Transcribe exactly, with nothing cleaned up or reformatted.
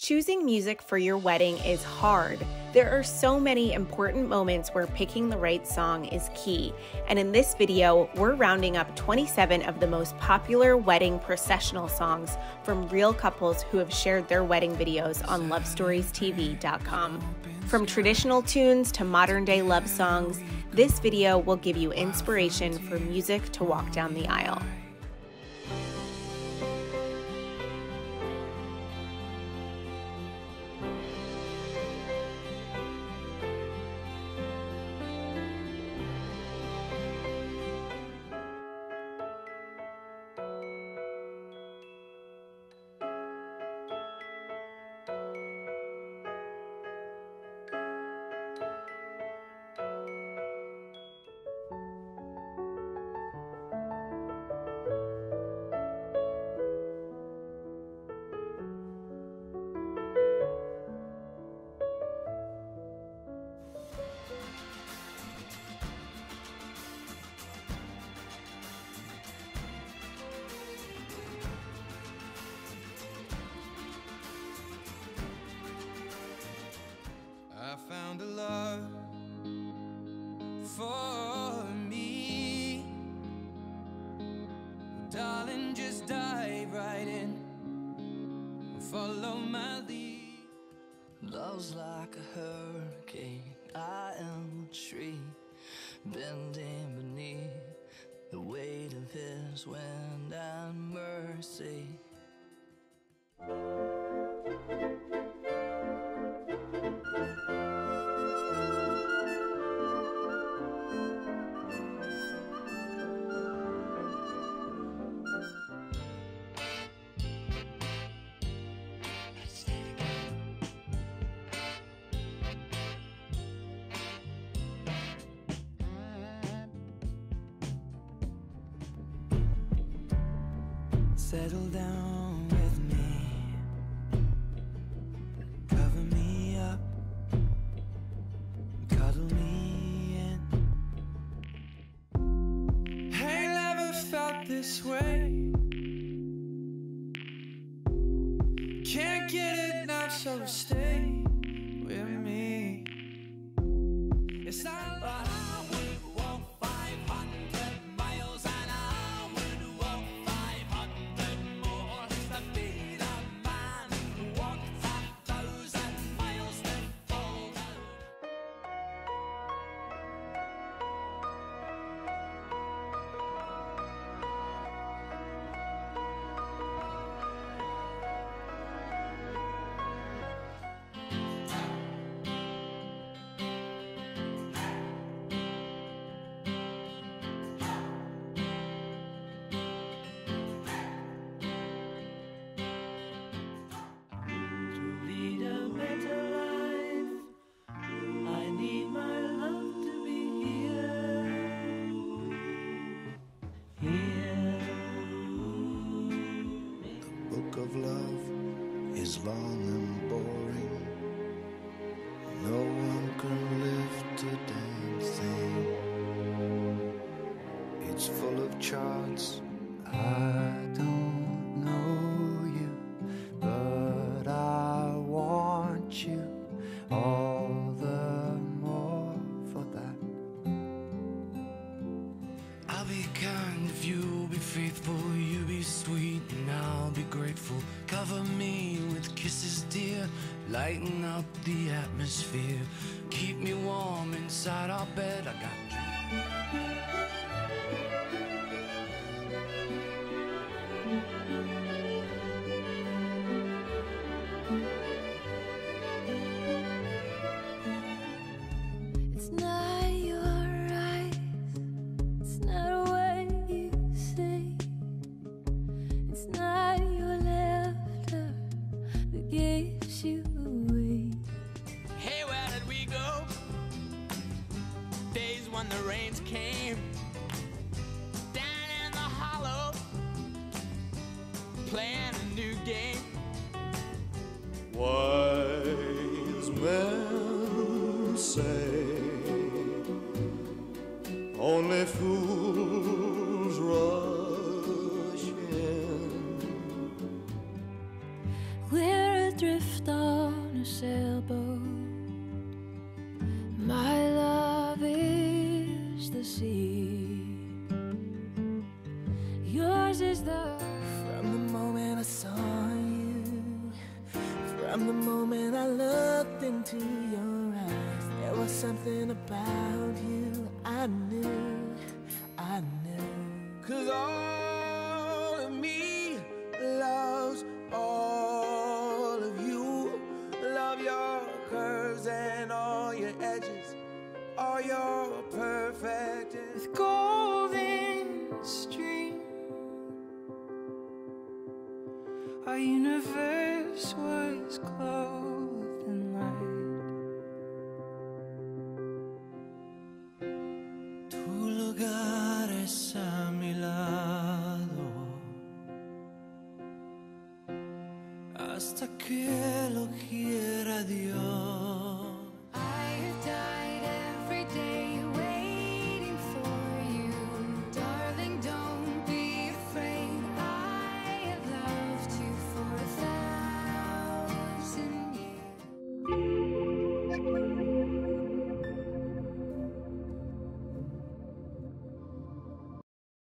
Choosing music for your wedding is hard. There are so many important moments where picking the right song is key, and in this video, we're rounding up twenty-seven of the most popular wedding processional songs from real couples who have shared their wedding videos on love stories T V dot com. From traditional tunes to modern-day love songs, this video will give you inspiration for music to walk down the aisle. I found a love for me. Darling, just dive right in and follow my lead. Love's like a hurricane, I am a tree bending beneath the weight of his wind and mercy. Settle down with me, cover me up, cuddle me in. I never felt this way, can't get enough, so stay with me. It's not like I would walk five hundred miles and I would walk five hundred more to be the man who walked a thousand miles to fall down. Of love is long and boring. No one can lift a damn thing. It's full of charts. I don't know you, but I want you all the more for that. I'll be kind if you'll be faithful, you be sweet and I'll be grateful. Cover me with kisses, dear, lighten up the atmosphere. Keep me warm inside our bed, I got It's not your eyes, it's not what you say, it's not your laughter that gives you away. Hey, where did we go? Days when the rains came down in the hollow, playing a new game. Wise men say only fools rush in. We're adrift adrift on a sailboat. My love is the sea. Yours is the. From the moment I saw you, from the moment I looked into your eyes, there was something about you I knew, I knew. 'Cause all of me loves all of you. Love your curves and all your edges, all your perfect With golden stream, our universe was clothed in light. Tu lugar es a mi lado, hasta que lo quiera Dios.